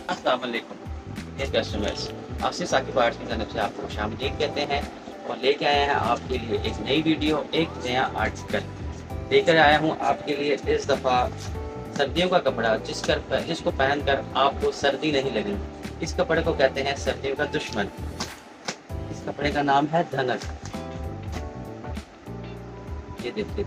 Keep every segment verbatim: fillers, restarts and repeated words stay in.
अस्सलाम वालेकुम dear customers, Asif Saqib arts की तरफ से आपको खुशामदीद कहते हैं और लेके आए हैं आपके लिए एक नई वीडियो, एक नया आर्टिकल लेकर आया हूँ आपके लिए। इस दफ़ा सर्दियों का कपड़ा जिस कर जिसको पहनकर आपको सर्दी नहीं लगेगी। इस कपड़े को कहते हैं सर्दियों का दुश्मन। इस कपड़े का नाम है धनक। ये देखिए,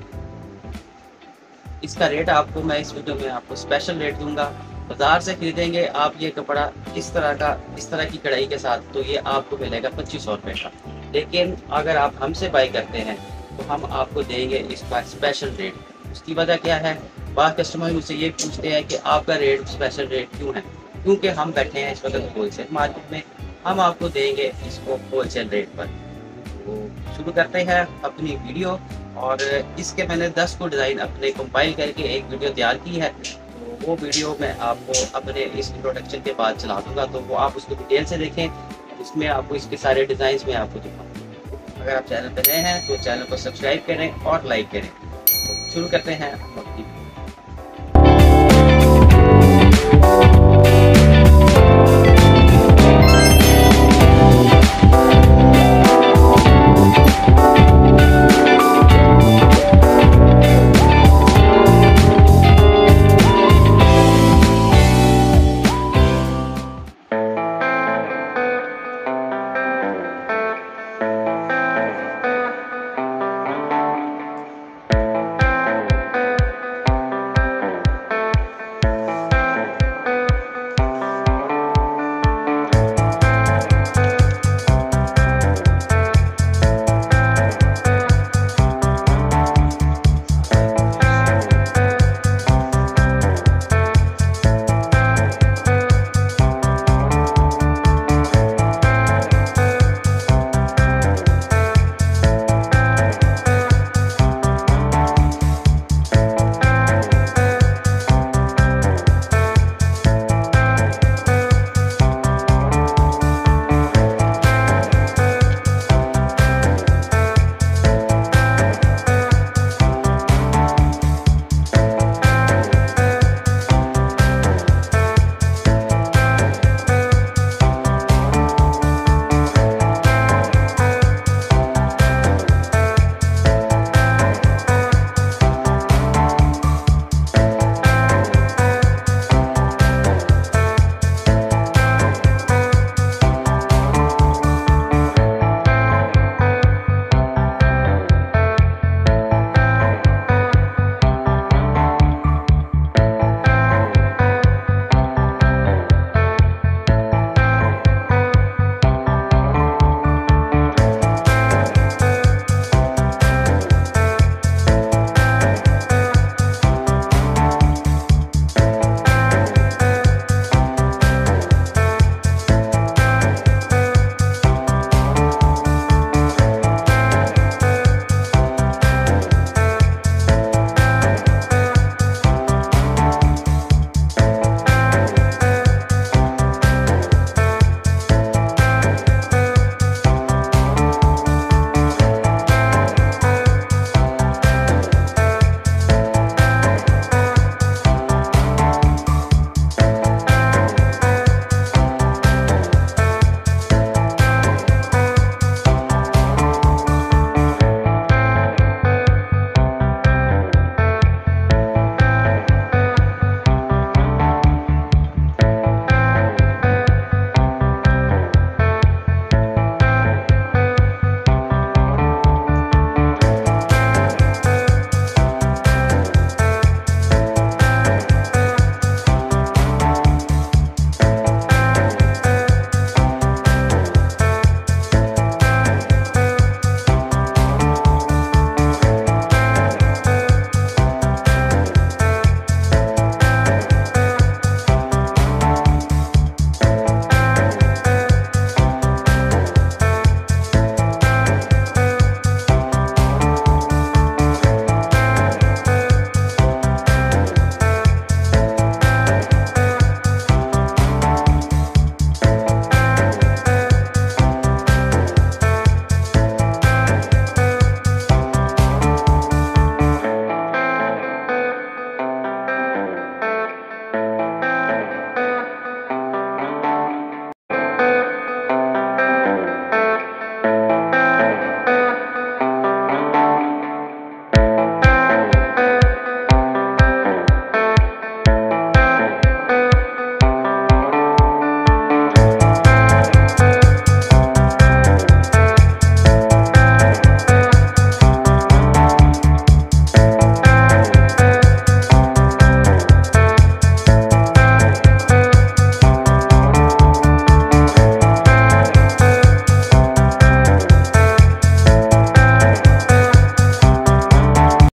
इसका रेट आपको मैं इस वीडियो में आपको स्पेशल रेट दूंगा। बाजार से खरीदेंगे आप ये कपड़ा इस तरह का, इस तरह की कढ़ाई के साथ, तो ये आपको मिलेगा पच्चीस सौ रुपये का। लेकिन अगर आप हमसे बाई करते हैं तो हम आपको देंगे इसका स्पेशल रेट। उसकी वजह क्या है? बाद कस्टमर मुझसे ये पूछते हैं कि आपका रेट स्पेशल रेट क्यों है? क्योंकि हम बैठे हैं इस वक्त होलसेल मार्केट में, हम आपको देंगे इसको होलसेल रेट पर। तो शुरू करते हैं अपनी वीडियो। और इसके मैंने दस को डिज़ाइन अपने कंपाइल करके एक वीडियो तैयार की है, तो वो वीडियो मैं आपको अपने इस इंट्रोडक्शन के बाद चला दूंगा, तो वो आप उसको डिटेल से देखें। उसमें आपको इसके सारे डिज़ाइन में आपको दिखाऊंगा। अगर आप चैनल पर नए हैं तो चैनल को सब्सक्राइब करें और लाइक करें। तो शुरू करते हैं।